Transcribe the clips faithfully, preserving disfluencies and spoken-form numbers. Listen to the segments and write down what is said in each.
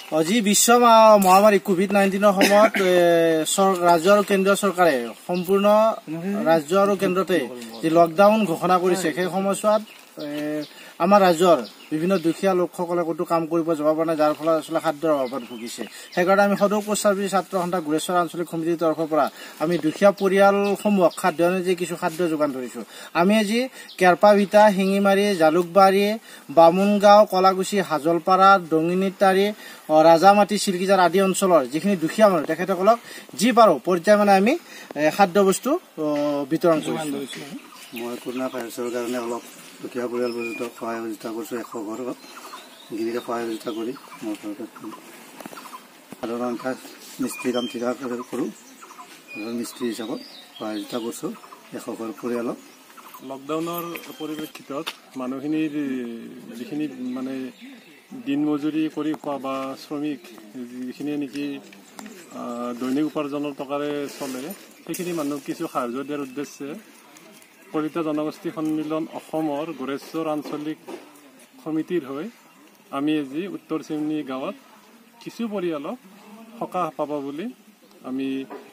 আজি বিশ্ব মহামাৰী কোভিড নাইনটিনৰ সময়ত ৰাজ্য আৰু কেন্দ্ৰীয় চৰকাৰে সম্পূৰ্ণ ৰাজ্য আৰু কেন্দ্ৰতে যি লকডাউন ঘোষণা কৰিছে সেই সময়ছোৱাত আমাৰ ৰাজ্যৰ বিভিন্ন দুখীয়া লোকসকলে ক'তো কাম কৰিব যাব পৰা নাই, যাৰ ফলত আচলতে খাদ্যৰ অভাৱত ভুগিছে। সেইকাৰণে আমি সদৌ কোচ ছাৰ্ভিচ ছাত্ৰ সন্থা গুৰেশ্বৰ আঞ্চলিক সমিতিৰ তৰফৰ পৰা আমি দুখীয়া পৰিয়ালসমূহক খাদ্য যি কিছু খাদ্য যোগান ধৰিছো। আমি আজি কেৰপাভিটা, শিঙিমাৰী, জালুকবাৰী, বামুণগাঁও, কলাগুচি, হাজলপাৰা, দঙিনিতাৰী, ৰাজামাটি, চিলকিজাৰ আদি অঞ্চলৰ যিখিনি দুখীয়া মানুহ তেখেতসকলক যি পাৰো পৰ্যায় মানে আমি খাদ্য বস্তু বিতৰণ কৰিছো। মই কৰোণা ভাইৰাছৰ কাৰণে অলপ দুখীয়া পৰিয়াল পৰ্যন্ত সহায় সহযোগিতা কৰিছোঁ। এশ ঘৰত গিৰিৰে সহায় সহযোগিতা কৰি মই সাধাৰণতে মিস্ত্ৰী কাম ঠিকা কৰোঁ। মিস্ত্ৰী হিচাপত সহায় সহযোগিতা কৰিছোঁ এশ ঘৰ পৰিয়ালক। লকডাউনৰ পৰিপ্ৰেক্ষিতত মানুহখিনিৰ যিখিনি মানে দিন মজুৰি কৰি খোৱা বা শ্ৰমিক যিখিনিয়ে নেকি দৈনিক উপাৰ্জনৰ টকাৰে চলে, সেইখিনি মানুহক কিছু সাহায্য দিয়াৰ উদ্দেশ্যে কলিতা জনগোষ্ঠী সন্মিলন অসমৰ গুৰেশ্বৰ আঞ্চলিক সমিতিৰ হৈ আমি আজি উত্তৰ চিমনি গাঁৱত কিছু পৰিয়ালক সকাহ পাব বুলি আমি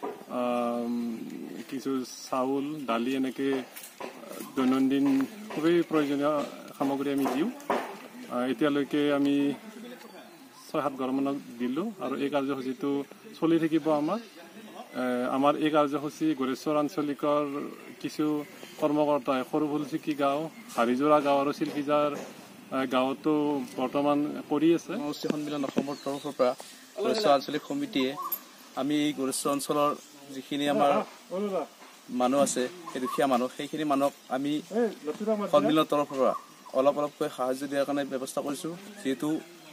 কিছু চাউল, দালি এনেকৈ দৈনন্দিন খুবেই প্ৰয়োজনীয় সামগ্ৰী আমি দিওঁ। এতিয়ালৈকে আমি ছয় সাত ঘৰমানক দিলোঁ আৰু এই কাৰ্যসূচীটো চলি থাকিব। আমাৰ আমাৰ এই কাৰ্যসূচী গুৰেশ্বৰ আঞ্চলিকৰ কিছু কৰ্মকৰ্তাই সৰুফুলচিকি গাঁও, হাৰিজোৰা গাঁও আৰু চিলকিজাৰ গাঁৱতো বৰ্তমান কৰি আছে। জনগোষ্ঠী সন্মিলন অসমৰ তৰফৰ পৰা গুৰেশ্বৰ আঞ্চলিক সমিতিয়ে আমি গুৰেশ্বৰ অঞ্চলৰ যিখিনি আমাৰ মানুহ আছে, সেই দুখীয়া মানুহ, সেইখিনি মানুহক আমি সন্মিলনৰ তৰফৰ পৰা অলপ অলপকৈ সাহায্য দিয়াৰ কাৰণে ব্যৱস্থা কৰিছোঁ। যিহেতু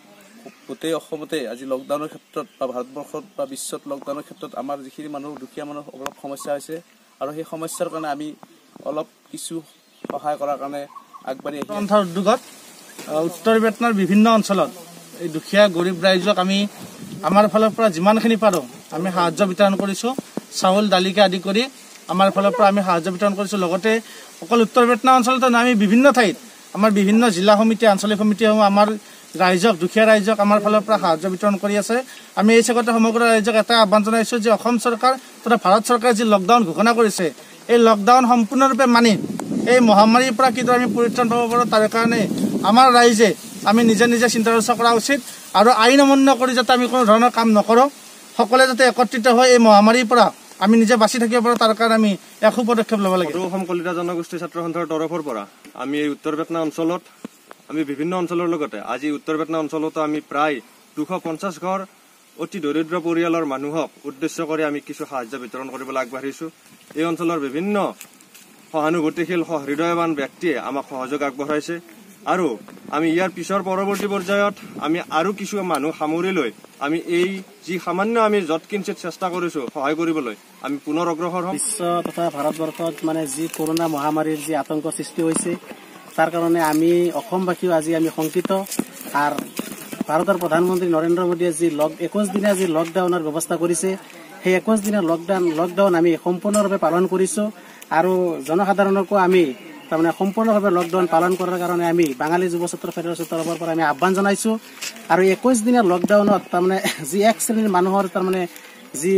গোটেই অসমতে আজি লকডাউনৰ ক্ষেত্ৰত বা ভাৰতবৰ্ষত বা বিশ্বত লকডাউনৰ ক্ষেত্ৰত আমাৰ যিখিনি মানুহ দুখীয়া মানুহ অলপ সমস্যা হৈছে আৰু সেই সমস্যাৰ কাৰণে আমি অলপ কিছু সহায় কৰাৰ কাৰণে আগবাঢ়ি আহিছোঁ। সন্থাৰ উদ্যোগত উত্তৰ বেটনাৰ বিভিন্ন অঞ্চলত এই দুখীয়া গৰীব ৰাইজক আমি আমাৰ ফালৰ পৰা যিমানখিনি পাৰোঁ আমি সাহায্য বিতৰণ কৰিছোঁ। চাউল, দালিকে আদি কৰি আমাৰ ফালৰ পৰা আমি সাহায্য বিতৰণ কৰিছোঁ। লগতে অকল উত্তৰ বেটনা অঞ্চলতে আমি বিভিন্ন ঠাইত আমাৰ বিভিন্ন জিলা সমিতি, আঞ্চলিক সমিতিসমূহ আমাৰ ৰাইজক, দুখীয়া ৰাইজক আমাৰ ফালৰ পৰা সাহায্য বিতৰণ কৰি আছে। আমি এই চেগতে সমগ্ৰ ৰাইজক এটা আহ্বান জনাইছোঁ যে অসম চৰকাৰ তথা ভাৰত চৰকাৰে যি লকডাউন ঘোষণা কৰিছে, এই লকডাউন সম্পূৰ্ণৰূপে মানি এই মহামাৰীৰ পৰা কিদৰে আমি পৰিত্ৰাণ পাব পাৰোঁ তাৰ কাৰণে আমাৰ ৰাইজে আমি নিজে নিজে চিন্তা চৰ্চা কৰা উচিত আৰু আইন অমান্য কৰি যাতে আমি কোনো ধৰণৰ কাম নকৰোঁ। সকলোৱে যাতে একত্ৰিত হৈ এই মহামাৰীৰ পৰা আমি নিজে বাচি থাকিব পাৰোঁ তাৰ কাৰণে আমি এক পদক্ষেপ ল'ব লাগে। অসম কলিতা জনগোষ্ঠী ছাত্ৰ সন্থাৰ তৰফৰ পৰা আমি এই উত্তৰ বেটনা অঞ্চলত আমি বিভিন্ন অঞ্চলৰ লগতে আজি উত্তৰ বেটনা অঞ্চলতো আমি প্ৰায় দুশ পঞ্চাছ ঘৰ অতি দৰিদ্ৰ পৰিয়ালৰ মানুহক উদ্দেশ্য কৰি আমি কিছু সাহায্য বিতৰণ কৰিবলৈ আগবাঢ়িছোঁ। এই অঞ্চলৰ বিভিন্ন সহানুভূতিশীল হৃদয়ৱান ব্যক্তিয়ে আমাক সহযোগ আগবঢ়াইছে আৰু আমি ইয়াৰ পিছৰ পৰৱৰ্তী পৰ্যায়ত আমি আৰু কিছু মানুহ সামৰি লৈ আমি এই যি সামান্য আমি যৎ কিঞ্চিত চেষ্টা কৰিছোঁ সহায় কৰিবলৈ আমি পুনৰ অগ্ৰসৰ হ'ম। বিশ্ব তথা ভাৰতবৰ্ষত মানে যি কৰোণা মহামাৰীৰ যি আতংক সৃষ্টি হৈছে তাৰ কাৰণে আমি অসমবাসীও আজি আমি শংকিত। আৰু ভাৰতৰ প্ৰধানমন্ত্ৰী নৰেন্দ্ৰ মোদীয়ে যি লক একৈশ দিনীয়া যি লকডাউনৰ ব্যৱস্থা কৰিছে, সেই একৈশ দিনীয়া লকডাউন লকডাউন আমি সম্পূৰ্ণৰূপে পালন কৰিছোঁ আৰু জনসাধাৰণকো আমি তাৰমানে সম্পূৰ্ণভাৱে লকডাউন পালন কৰাৰ কাৰণে আমি বাঙালী যুৱ ছাত্ৰ ফেডাৰেশ্যনৰ তৰফৰ পৰা আমি আহ্বান জনাইছোঁ। আৰু একৈশ দিনীয়া লকডাউনত তাৰমানে যি এক শ্ৰেণীৰ মানুহৰ তাৰমানে যি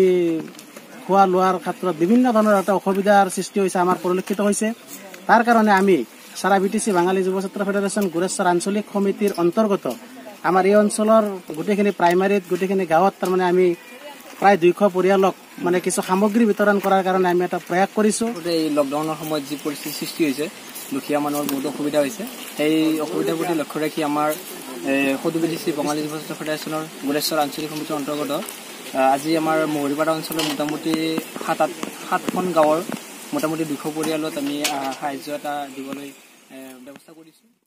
খোৱা লোৱাৰ ক্ষেত্ৰত বিভিন্ন ধৰণৰ এটা অসুবিধাৰ সৃষ্টি হৈছে আমাৰ পৰিলক্ষিত হৈছে। তাৰ কাৰণে আমি সারা বি টি চি বাঙালী যুৱ ছাত্ৰ ফেডাৰেশ্যন গুৰেশ্বৰ আঞ্চলিক সমিতিৰ অন্তৰ্গত আমাৰ এই অঞ্চলৰ গোটেইখিনি প্ৰাইমাৰীত গোটেইখিনি গাঁৱত তাৰমানে আমি প্ৰায় দুইশ পৰিয়ালক মানে কিছু সামগ্ৰী বিতৰণ কৰাৰ কাৰণে আমি এটা প্ৰয়াস কৰিছোঁ। এই লকডাউনৰ সময়ত যি পৰিস্থিতি সৃষ্টি হৈছে, দুখীয়া মানুহৰ বহুত অসুবিধা হৈছে। সেই অসুবিধাৰ প্ৰতি লক্ষ্য ৰাখি আমাৰ সদৌ বি টি চি বাঙালী যুৱ ছাত্ৰ ফেডাৰেশ্যনৰ গুৰেশ্বৰ আঞ্চলিক সমিতিৰ অন্তৰ্গত আজি আমাৰ মহৰীপাৰা অঞ্চলৰ মোটামুটি সাত আঠ সাতখন গাঁৱৰ মোটামুটি দুশ পৰিয়ালত আমি সাহায্য এটা দিবলৈ ব্যৱস্থা কৰিছোঁ।